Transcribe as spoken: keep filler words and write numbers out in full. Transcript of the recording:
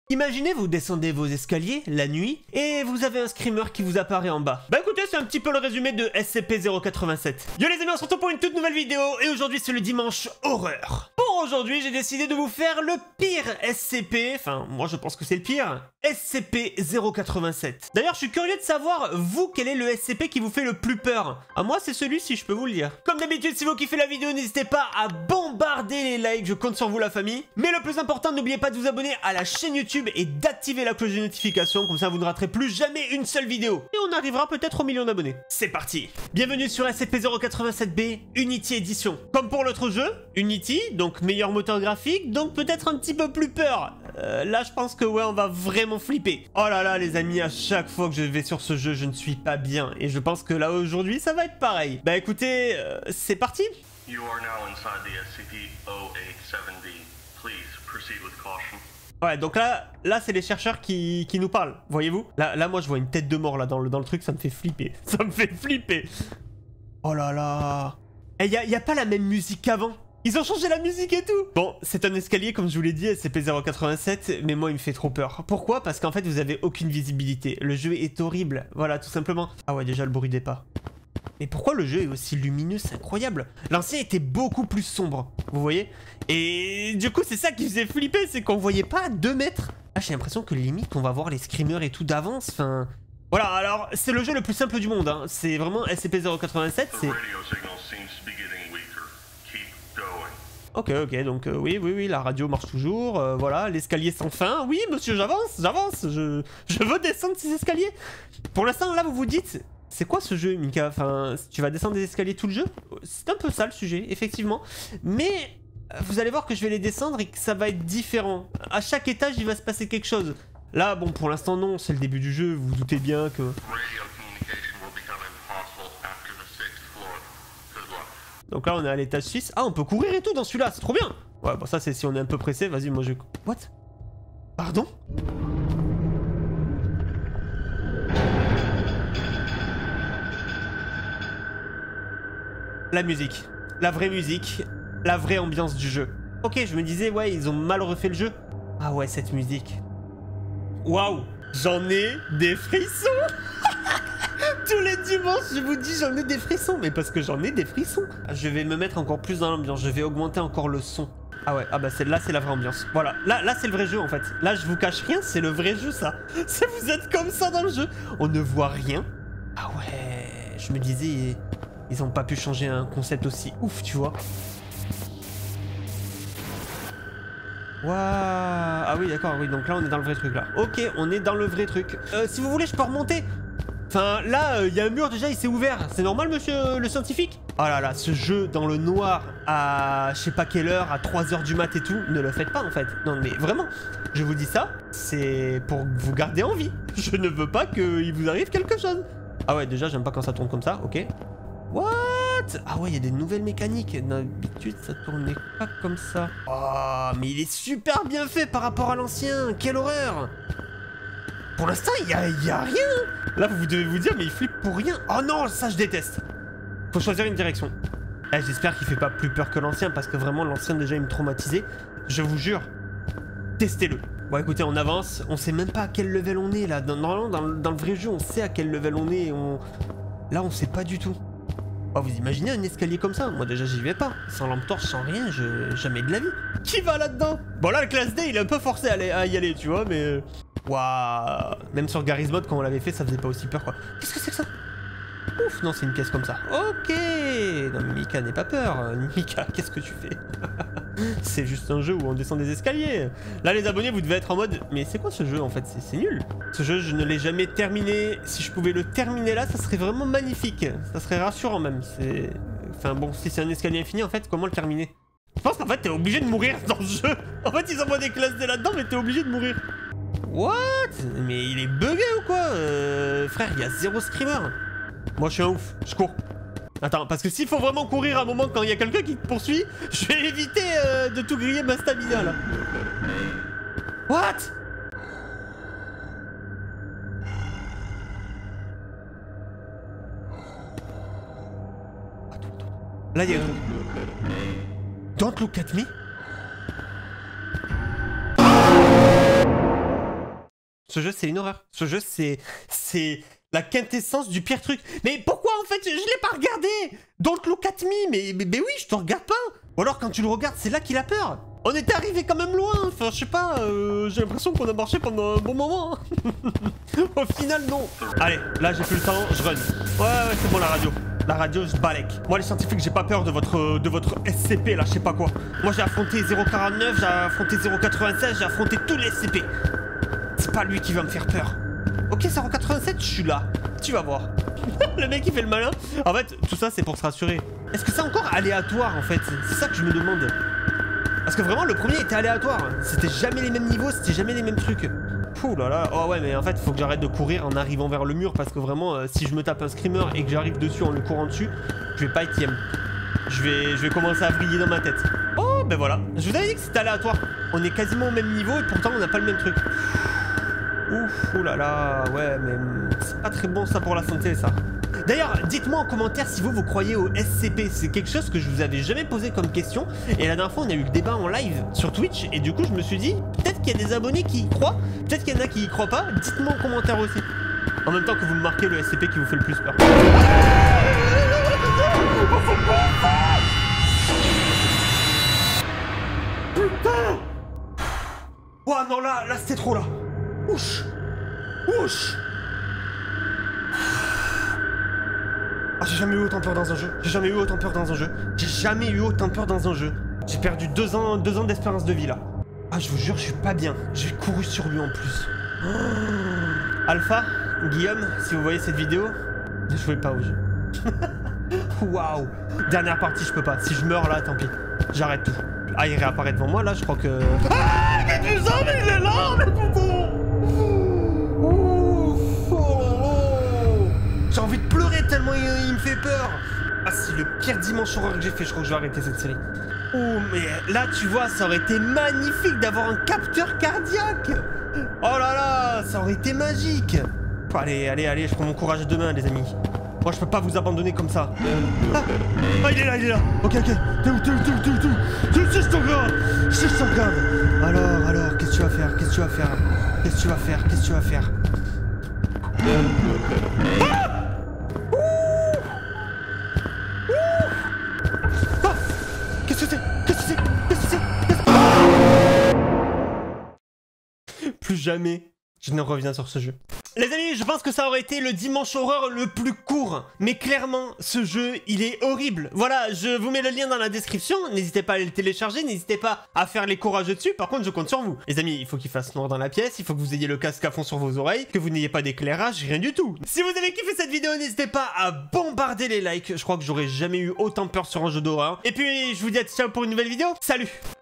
Imaginez vous descendez vos escaliers la nuit et vous avez un screamer qui vous apparaît en bas. Bah écoutez, c'est un petit peu le résumé de S C P zéro quatre-vingt-sept. Yo les amis, on se retrouve pour une toute nouvelle vidéo et aujourd'hui c'est le dimanche horreur. Pour aujourd'hui, j'ai décidé de vous faire le pire S C P, enfin moi je pense que c'est le pire, S C P zéro quatre-vingt-sept. D'ailleurs, je suis curieux de savoir, vous, quel est le S C P qui vous fait le plus peur? À moi, c'est celui-ci, je peux vous le dire. Comme d'habitude, si vous kiffez la vidéo, n'hésitez pas à bombarder les likes, je compte sur vous la famille. Mais le plus important, n'oubliez pas de vous abonner à la chaîne YouTube et d'activer la cloche de notification, comme ça vous ne raterez plus jamais une seule vidéo. Et on arrivera peut-être au million d'abonnés. C'est parti. Bienvenue sur S C P zéro quatre-vingt-sept B, Unity Edition. Comme pour l'autre jeu, Unity, donc meilleur moteur graphique, donc peut-être un petit peu plus peur. Euh, là, je pense que ouais, on va vraiment flipper. Oh là là, les amis, à chaque fois que je vais sur ce jeu, je ne suis pas bien. Et je pense que là, aujourd'hui, ça va être pareil. Bah écoutez, euh, c'est parti. You are now inside the S C P zéro huit sept B. Please proceed with caution. Ouais, donc là, là c'est les chercheurs qui, qui nous parlent, voyez-vous. Là, là, moi, je vois une tête de mort là dans le, dans le truc, ça me fait flipper. Ça me fait flipper. Oh là là. Et y a, y a pas la même musique qu'avant. Ils ont changé la musique et tout. Bon, c'est un escalier, comme je vous l'ai dit, S C P zéro quatre-vingt-sept, mais moi, il me fait trop peur. Pourquoi? Parce qu'en fait, vous avez aucune visibilité. Le jeu est horrible, voilà, tout simplement. Ah ouais, déjà, le bruit des pas. Mais pourquoi le jeu est aussi lumineux? C'est incroyable. L'ancien était beaucoup plus sombre, vous voyez? Et du coup, c'est ça qui faisait flipper, c'est qu'on voyait pas à deux mètres. Ah, j'ai l'impression que limite, on va voir les screamers et tout d'avance, enfin... Voilà, alors, c'est le jeu le plus simple du monde, hein. C'est vraiment S C P zéro quatre-vingt-sept, c'est... Ok, ok, donc euh, oui, oui, oui, la radio marche toujours, euh, voilà, l'escalier sans fin. Oui, monsieur, j'avance, j'avance, je, je veux descendre ces escaliers. Pour l'instant, là, vous vous dites, c'est quoi ce jeu, Mika? Enfin, tu vas descendre des escaliers tout le jeu? C'est un peu ça, le sujet, effectivement. Mais vous allez voir que je vais les descendre et que ça va être différent. À chaque étage, il va se passer quelque chose. Là, bon, pour l'instant, non, c'est le début du jeu, vous vous doutez bien que... Donc là, on est à l'étage six. Ah, on peut courir et tout dans celui-là, c'est trop bien. Ouais, bon, ça, c'est si on est un peu pressé. Vas-y, moi, je... What? Pardon? La musique. La vraie musique. La vraie ambiance du jeu. Ok, je me disais, ouais, ils ont mal refait le jeu. Ah ouais, cette musique. Waouh! J'en ai des frissons. Tous les dimanches, je vous dis, j'en ai des frissons. Mais parce que j'en ai des frissons. Je vais me mettre encore plus dans l'ambiance. Je vais augmenter encore le son. Ah ouais, ah bah là, c'est la vraie ambiance. Voilà, là, là c'est le vrai jeu en fait. Là, je vous cache rien, c'est le vrai jeu ça. Si vous êtes comme ça dans le jeu, on ne voit rien. Ah ouais, je me disais, ils ont pas pu changer un concept aussi ouf, tu vois. Waouh. Ah oui, d'accord, oui, donc là, on est dans le vrai truc là. Ok, on est dans le vrai truc. Euh, si vous voulez, je peux remonter. Enfin, là, il euh, y a un mur déjà, il s'est ouvert. C'est normal, monsieur euh, le scientifique? Oh là là, ce jeu dans le noir à je sais pas quelle heure, à trois heures du mat et tout, ne le faites pas en fait. Non mais vraiment, je vous dis ça, c'est pour vous garder en vie. Je ne veux pas qu'il vous arrive quelque chose. Ah ouais, déjà, j'aime pas quand ça tourne comme ça, ok. What? Ah ouais, il y a des nouvelles mécaniques. D'habitude, ça tournait pas comme ça. Oh, mais il est super bien fait par rapport à l'ancien. Quelle horreur! Pour l'instant, il y a, y a rien. Là, vous devez vous dire, mais il flippe pour rien. Oh non, ça, je déteste. Faut choisir une direction. Eh, j'espère qu'il fait pas plus peur que l'ancien, parce que vraiment, l'ancien, déjà, il me traumatisait. Je vous jure, testez-le. Bon, écoutez, on avance. On sait même pas à quel level on est, là. Normalement, dans, dans, dans le vrai jeu, on sait à quel level on est. On... Là, on sait pas du tout. Oh, vous imaginez un escalier comme ça? Moi, déjà, j'y vais pas. Sans lampe torche, sans rien, je... jamais de la vie. Qui va là-dedans? Bon, là, le classe D, il est un peu forcé à, aller, à y aller, tu vois, mais... Waouh. Même sur Garry's Mod, quand on l'avait fait, ça faisait pas aussi peur, quoi. Qu'est-ce que c'est que ça? Ouf, non, c'est une pièce comme ça. Ok. Non, mais Mika, n'aie pas peur. Mika, qu'est-ce que tu fais? C'est juste un jeu où on descend des escaliers. Là, les abonnés, vous devez être en mode... Mais c'est quoi ce jeu, en fait? C'est nul. Ce jeu, je ne l'ai jamais terminé. Si je pouvais le terminer là, ça serait vraiment magnifique. Ça serait rassurant, même. C'est... Enfin, bon, si c'est un escalier infini, en fait, comment le terminer? Je pense qu'en fait, t'es obligé de mourir dans le jeu. En fait, ils envoient des classes D là-dedans, mais t'es obligé de mourir. What? Mais il est bugué ou quoi? euh, Frère, il y a zéro screamer. Moi, je suis un ouf. Je cours. Attends, parce que s'il faut vraiment courir à un moment quand il y a quelqu'un qui te poursuit, je vais éviter euh, de tout griller ma stamina, là. What? Là, il y a un truc. Don't look at me. Ce jeu, c'est une horreur. Ce jeu, c'est... c'est la quintessence du pire truc. Mais pourquoi, en fait, je l'ai pas regardé? Don't look at me. Mais, mais, mais oui, je te regarde pas. Ou alors, quand tu le regardes, c'est là qu'il a peur. On était arrivé quand même loin. Enfin, je sais pas, euh, j'ai l'impression qu'on a marché pendant un bon moment. Au final, non. Allez, là, j'ai plus le temps, je run. Ouais, ouais, c'est bon, la radio. La radio, je balèque. Moi, les scientifiques, j'ai pas peur de votre, de votre S C P, là, je sais pas quoi. Moi, j'ai affronté zéro quarante-neuf, j'ai affronté zéro quatre-vingt-seize, j'ai affronté tous les S C P. C'est pas lui qui va me faire peur. Ok, zéro quatre-vingt-sept, je suis là. Tu vas voir. Le mec, il fait le malin. En fait, tout ça, c'est pour se rassurer. Est-ce que c'est encore aléatoire, en fait? C'est ça que je me demande. Parce que vraiment, le premier était aléatoire. C'était jamais les mêmes niveaux, c'était jamais les mêmes trucs. Ouh là là. Oh ouais, mais en fait, il faut que j'arrête de courir en arrivant vers le mur. Parce que vraiment, euh, si je me tape un screamer et que j'arrive dessus en le courant dessus, je vais pas être yem. Je vais, je vais commencer à vriller dans ma tête. Oh, ben voilà. Je vous avais dit que c'était aléatoire. On est quasiment au même niveau et pourtant, on n'a pas le même truc. Ouf, oh là là. Ouais, mais c'est pas très bon ça pour la santé, ça. D'ailleurs, dites-moi en commentaire si vous, vous croyez au S C P. C'est quelque chose que je vous avais jamais posé comme question. Et la dernière fois, on a eu le débat en live sur Twitch. Et du coup, je me suis dit, peut-être qu'il y a des abonnés qui y croient. Peut-être qu'il y en a qui y croient pas. Dites-moi en commentaire aussi. En même temps que vous me marquez le S C P qui vous fait le plus peur. Putain! Oh non, là, là, c'était trop, là. Ouch! Ouch! Ah, j'ai jamais eu autant peur dans un jeu. J'ai jamais eu autant peur dans un jeu. J'ai jamais eu autant peur dans un jeu. J'ai perdu deux ans, deux ans d'espérance de vie là. Ah, je vous jure, je suis pas bien. J'ai couru sur lui en plus. Oh. Alpha, Guillaume, si vous voyez cette vidéo, ne jouez pas au jeu. Waouh. Dernière partie, je peux pas. Si je meurs là, tant pis. J'arrête tout. Ah, il réapparaît devant moi là, je crois que... Ah, mais tout ça, mais il est là, mais putain. J'ai envie de pleurer tellement il, il me fait peur. Ah, c'est le pire dimanche horreur que j'ai fait. Je crois que je vais arrêter cette série. Oh, mais là, tu vois, ça aurait été magnifique d'avoir un capteur cardiaque. Oh là là, ça aurait été magique. Allez, allez, allez, je prends mon courage demain, les amis. Moi, je peux pas vous abandonner comme ça. Ah, ah il est là, il est là. Ok, ok. T'es où, t'es où, t'es où, t'es où, t'es où? Je sais, je t'en garde. Je sais, je t'en garde. Alors, alors, qu'est-ce que tu vas faire? Qu'est-ce que tu vas faire? Qu'est-ce que tu vas faire? Qu'est-ce que tu vas faire? Ah! Qu'est-ce que c'est? Qu'est-ce que c'est? Qu'est-ce que c'est? Plus jamais je ne reviens sur ce jeu. Les amis, je pense que ça aurait été le dimanche horreur le plus court. Mais clairement, ce jeu, il est horrible. Voilà, je vous mets le lien dans la description. N'hésitez pas à le télécharger, n'hésitez pas à faire les courageux dessus. Par contre, je compte sur vous. Les amis, il faut qu'il fasse noir dans la pièce, il faut que vous ayez le casque à fond sur vos oreilles, que vous n'ayez pas d'éclairage, rien du tout. Si vous avez kiffé cette vidéo, n'hésitez pas à bombarder les likes. Je crois que j'aurais jamais eu autant peur sur un jeu d'horreur. Et puis, je vous dis à ciao pour une nouvelle vidéo. Salut!